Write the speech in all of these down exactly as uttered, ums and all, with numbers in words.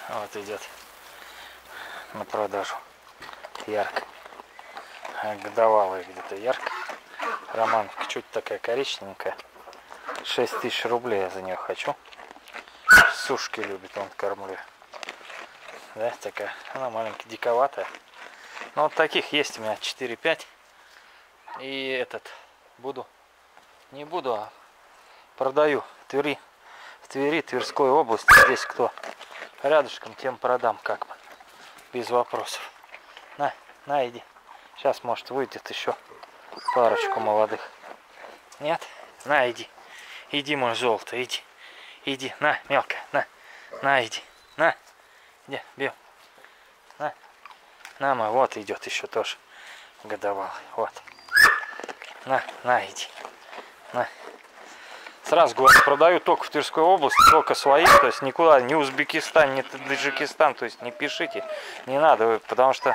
Вот идет на продажу. Ярко. Годовалая где-то ярко. Романовка чуть такая коричневенькая. шесть тысяч рублей я за нее хочу. Сушки любит, он кормлю. Да, такая. Она маленькая, диковатая. Но вот таких есть у меня четыре-пять. И этот буду. Не буду, а продаю. В Твери. В Твери, Тверской области. Здесь кто рядышком, тем продам как бы. Без вопросов. На, на, иди. Сейчас, может, выйдет еще парочку молодых. Нет? На, иди. Иди, мой золото, иди. Иди, на, мелко, на. На, иди. На. Иди, бил. На. На, мой, вот идет еще тоже годовалый. Вот. На, на, иди. На. Сразу говорю, продаю только в Тверской области, только своих, то есть никуда, ни Узбекистан, ни Таджикистан, то есть не пишите, не надо, вы, потому что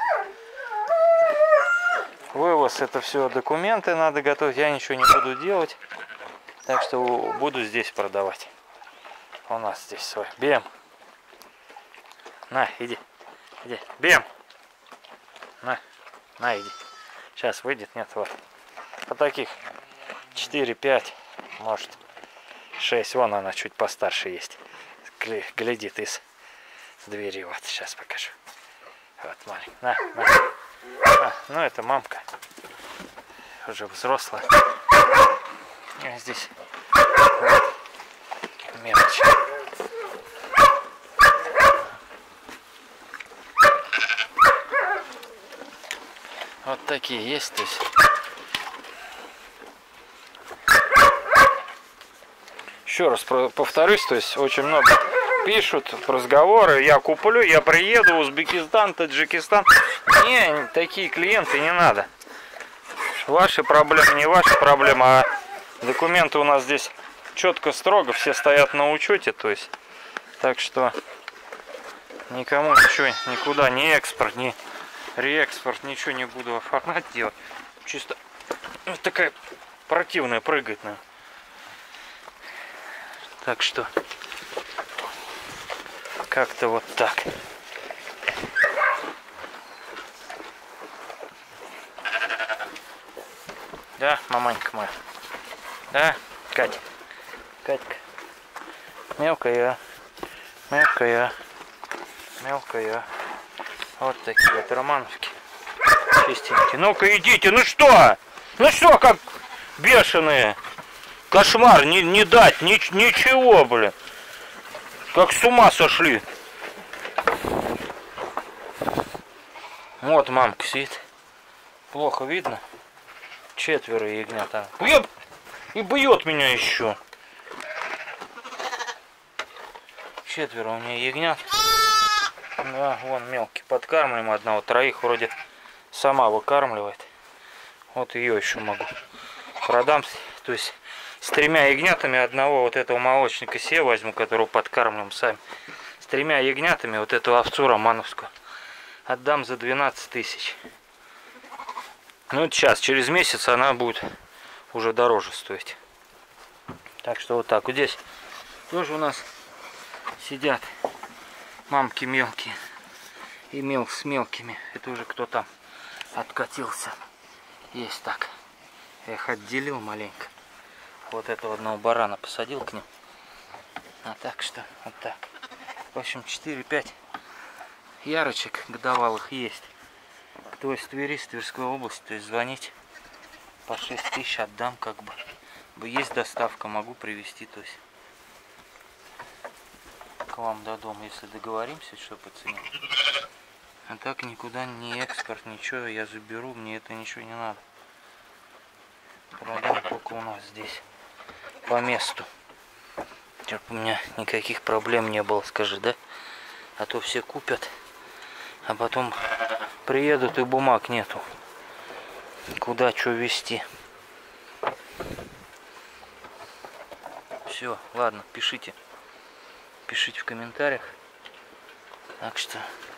вывоз, это все документы надо готовить, я ничего не буду делать, так что буду здесь продавать. У нас здесь свой. Бем. На, иди, иди, бем. На, на, иди. Сейчас выйдет, нет, вот. Вот таких четыре-пять, может шесть, вон она чуть постарше есть. Глядит из двери, вот, сейчас покажу. Вот, маленькая. На, на. А, ну, это мамка. Уже взрослая. А здесь вот, мелочь. Вот такие есть, то есть. Еще раз повторюсь, то есть очень много пишут разговоры, я куплю, я приеду, Узбекистан, Таджикистан. Не, такие клиенты не надо. Ваши проблемы, не ваши проблемы, а документы у нас здесь четко, строго, все стоят на учете, то есть. Так что никому ничего, никуда, ни экспорт, ни реэкспорт, ничего не буду оформлять, делать. Чисто вот такая противная прыгает, наверное. Так что как-то вот так. Да, маманька моя. Да, Катя. Катька. Мелкая. Мелкая. Мелкая. Вот такие вот романовки. Чистенькие. Ну-ка идите, ну что? Ну что, как бешеные? Кошмар, не, не дать, ни, ничего, блин. Как с ума сошли. Вот мамка сидит. Плохо видно. Четверо ягнят. Бьет! И бьет меня еще. Четверо у меня ягнят. Да, вон мелкий. Подкармливаем одного. Троих вроде сама выкармливает. Вот ее еще могу продам. То есть с тремя ягнятами одного вот этого молочника себе возьму, которого подкармливаем сами. С тремя ягнятами вот эту овцу романовскую отдам за двенадцать тысяч. Ну вот сейчас, через месяц она будет уже дороже стоить. Так что вот так. Вот здесь тоже у нас сидят мамки мелкие. И мел с мелкими. Это уже кто там откатился. Есть так. Я их отделил маленько. Вот этого одного барана посадил к ним. А так что, вот так. В общем, четыре-пять ярочек годовалых есть. Кто из Твери, из Тверской области, то есть звонить. По шесть тысяч отдам, как бы. Есть доставка, могу привезти, то есть к вам до дома, если договоримся, что по цене. А так никуда не экспорт, ничего, я заберу, мне это ничего не надо. Продам только у нас здесь. По месту. Чтоб у меня никаких проблем не было, скажи, да? А то все купят, а потом приедут и бумаг нету. Куда что везти? Все, ладно, пишите. Пишите в комментариях. Так что